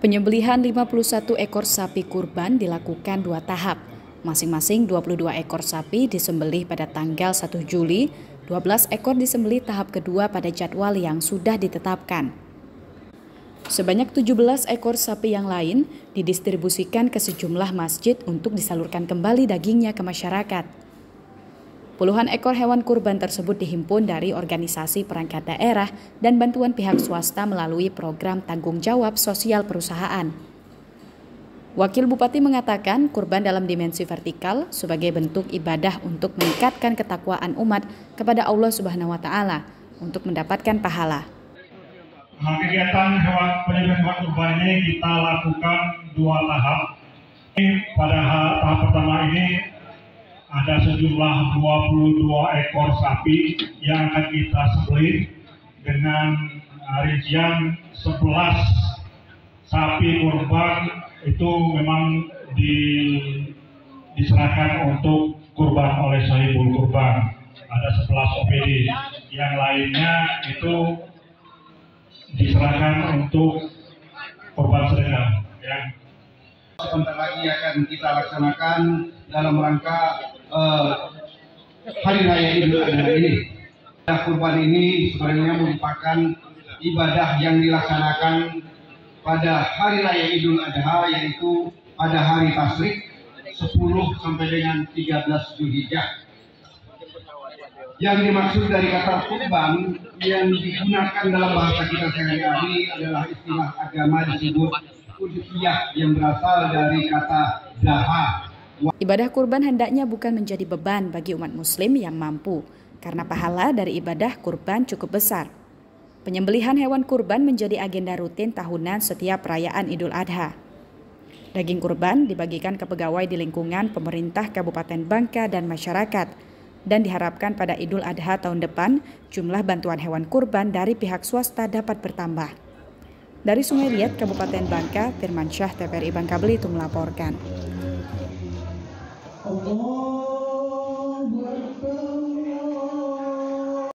Penyembelihan 51 ekor sapi kurban dilakukan 2 tahap. Masing-masing 22 ekor sapi disembelih pada tanggal 1 Juli, 12 ekor disembelih tahap kedua pada jadwal yang sudah ditetapkan. Sebanyak 17 ekor sapi yang lain didistribusikan ke sejumlah masjid untuk disalurkan kembali dagingnya ke masyarakat. Puluhan ekor hewan kurban tersebut dihimpun dari organisasi perangkat daerah dan bantuan pihak swasta melalui program tanggung jawab sosial perusahaan. Wakil Bupati mengatakan kurban dalam dimensi vertikal sebagai bentuk ibadah untuk meningkatkan ketakwaan umat kepada Allah Subhanahu wa Ta'ala untuk mendapatkan pahala. Kegiatan penyembelihan hewan kurban ini kita lakukan 2 tahap. Pada tahap pertama ini ada sejumlah 22 ekor sapi yang akan kita sembelih dengan rincian 11 sapi kurban itu memang diserahkan untuk kurban oleh sahibul kurban. Ada 11 OPD, yang lainnya itu diserahkan untuk kurban sedekah. Sebentar lagi akan kita laksanakan dalam rangka Hari Raya Idul Adha ini. Kurban ini sebenarnya merupakan ibadah yang dilaksanakan pada Hari Raya Idul Adha, yaitu pada hari Tasyrik 10 sampai dengan 13 Zulhijjah. Yang dimaksud dari kata kurban yang digunakan dalam bahasa kita sehari-hari adalah istilah agama disebut udhiyah yang berasal dari kata daha. Ibadah kurban hendaknya bukan menjadi beban bagi umat muslim yang mampu, karena pahala dari ibadah kurban cukup besar. Penyembelihan hewan kurban menjadi agenda rutin tahunan setiap perayaan Idul Adha. Daging kurban dibagikan ke pegawai di lingkungan pemerintah Kabupaten Bangka dan masyarakat, dan diharapkan pada Idul Adha tahun depan jumlah bantuan hewan kurban dari pihak swasta dapat bertambah. Dari Sungai Liat, Kabupaten Bangka, Firman Syah, TVRI Bangka Belitung melaporkan. Allah